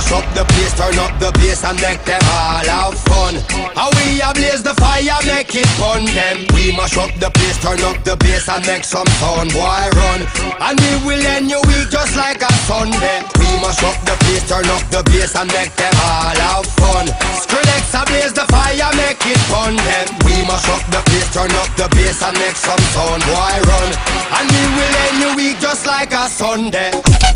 mash up the place, turn up the bass and make them all have fun. How we ablaze the fire, make it fun them. We mash up the place, turn up the bass and make some sound, boy run. And we will end your week just like a Sunday. We mash up the place, turn up the bass and make them all have fun. Skrillex ablaze the fire, make it fun them. We mash up the place, turn up the bass and make some sound, boy run. And we will end your week just like a Sunday.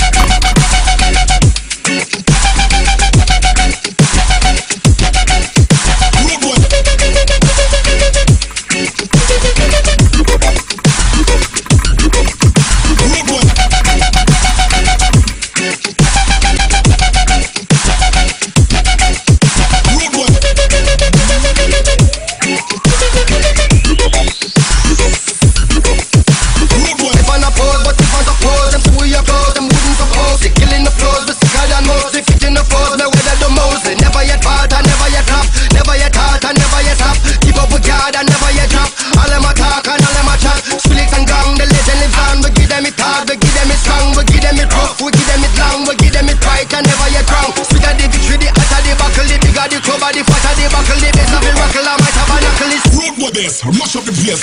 Mash up the place.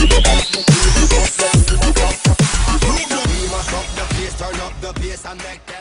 Turn up the bass and make